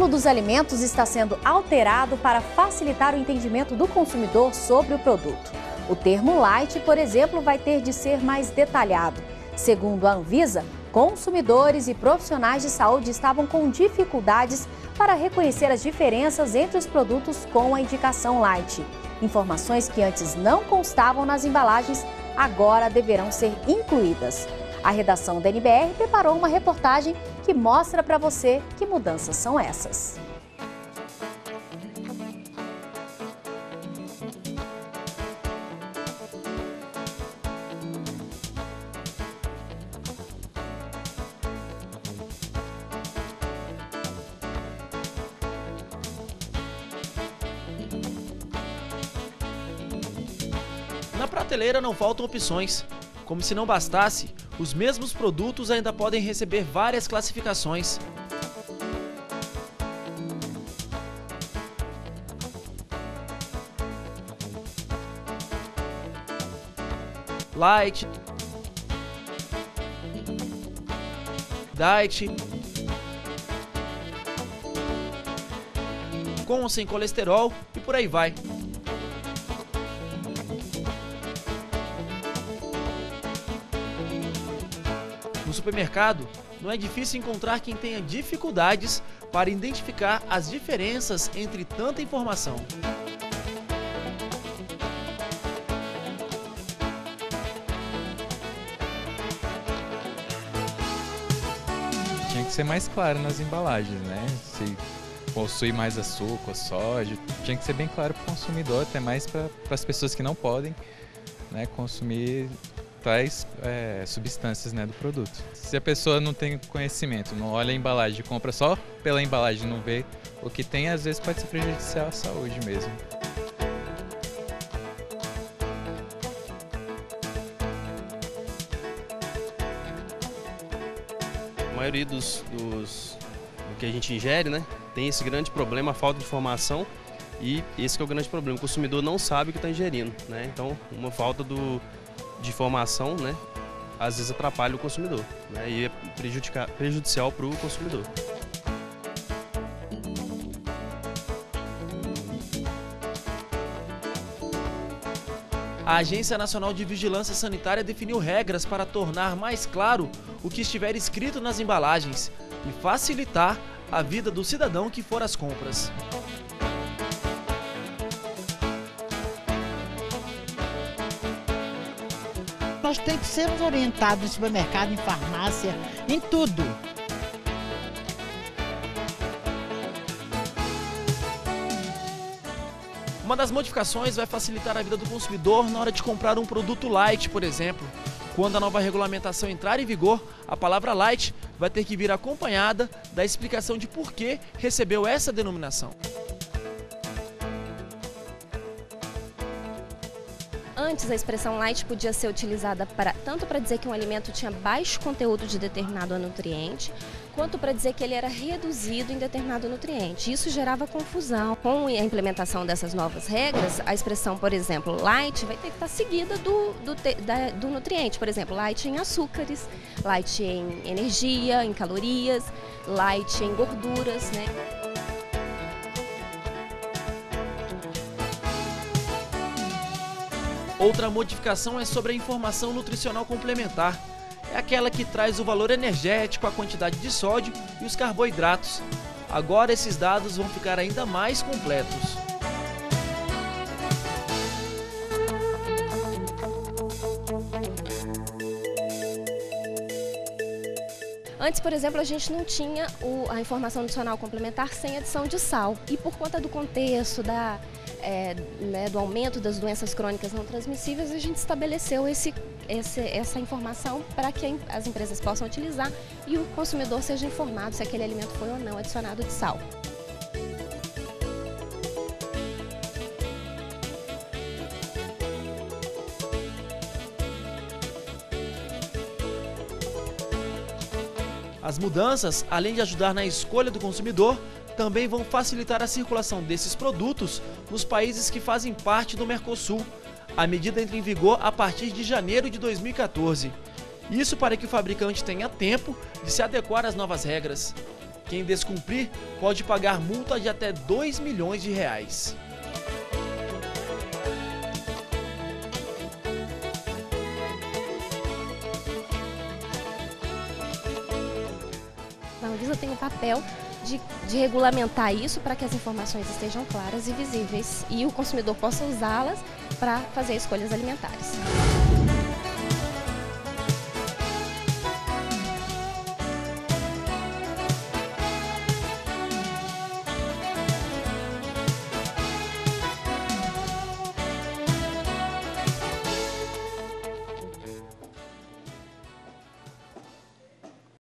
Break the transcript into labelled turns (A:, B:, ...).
A: rótulo dos alimentos está sendo alterado para facilitar o entendimento do consumidor sobre o produto. O termo light, por exemplo, vai ter de ser mais detalhado. Segundo a Anvisa, consumidores e profissionais de saúde estavam com dificuldades para reconhecer as diferenças entre os produtos com a indicação light. Informações que antes não constavam nas embalagens agora deverão ser incluídas. A redação da NBR preparou uma reportagem que mostra para você que mudanças são essas.
B: Na prateleira não faltam opções. Como se não bastasse, os mesmos produtos ainda podem receber várias classificações. Light, diet, com ou sem colesterol e por aí vai. No supermercado, não é difícil encontrar quem tenha dificuldades para identificar as diferenças entre tanta informação.
C: Tinha que ser mais claro nas embalagens, né? Se possui mais açúcar, soja, tinha que ser bem claro para o consumidor, até mais para as pessoas que não podem, né, consumir tais substâncias, né, do produto. Se a pessoa não tem conhecimento, não olha a embalagem, compra só pela embalagem, não vê o que tem, às vezes pode ser prejudicial à saúde mesmo.
D: A maioria do que a gente ingere, né, tem esse grande problema, a falta de informação, e esse que é o grande problema. O consumidor não sabe o que está ingerindo, né? Então, uma falta de informação, né, às vezes atrapalha o consumidor, né, e é prejudicial para o consumidor.
B: A Agência Nacional de Vigilância Sanitária definiu regras para tornar mais claro o que estiver escrito nas embalagens e facilitar a vida do cidadão que for às compras.
E: Nós temos que sermos orientados em supermercado, em farmácia, em tudo.
B: Uma das modificações vai facilitar a vida do consumidor na hora de comprar um produto light, por exemplo. Quando a nova regulamentação entrar em vigor, a palavra light vai ter que vir acompanhada da explicação de por que recebeu essa denominação.
F: Antes, a expressão light podia ser utilizada tanto para dizer que um alimento tinha baixo conteúdo de determinado nutriente, quanto para dizer que ele era reduzido em determinado nutriente. Isso gerava confusão. Com a implementação dessas novas regras, a expressão, por exemplo, light vai ter que estar seguida do nutriente. Por exemplo, light em açúcares, light em energia, em calorias, light em gorduras, né?
B: Outra modificação é sobre a informação nutricional complementar. É aquela que traz o valor energético, a quantidade de sódio e os carboidratos. Agora esses dados vão ficar ainda mais completos.
F: Antes, por exemplo, a gente não tinha a informação nutricional complementar sem adição de sal. E por conta do contexto, do aumento das doenças crônicas não transmissíveis, a gente estabeleceu essa informação para que as empresas possam utilizar e o consumidor seja informado se aquele alimento foi ou não adicionado de sal.
B: As mudanças, além de ajudar na escolha do consumidor, também vão facilitar a circulação desses produtos nos países que fazem parte do Mercosul. A medida entra em vigor a partir de janeiro de 2014. Isso para que o fabricante tenha tempo de se adequar às novas regras. Quem descumprir pode pagar multa de até R$2 milhões.
F: A Anvisa tem o papel de regulamentar isso para que as informações estejam claras e visíveis e o consumidor possa usá-las para fazer escolhas alimentares.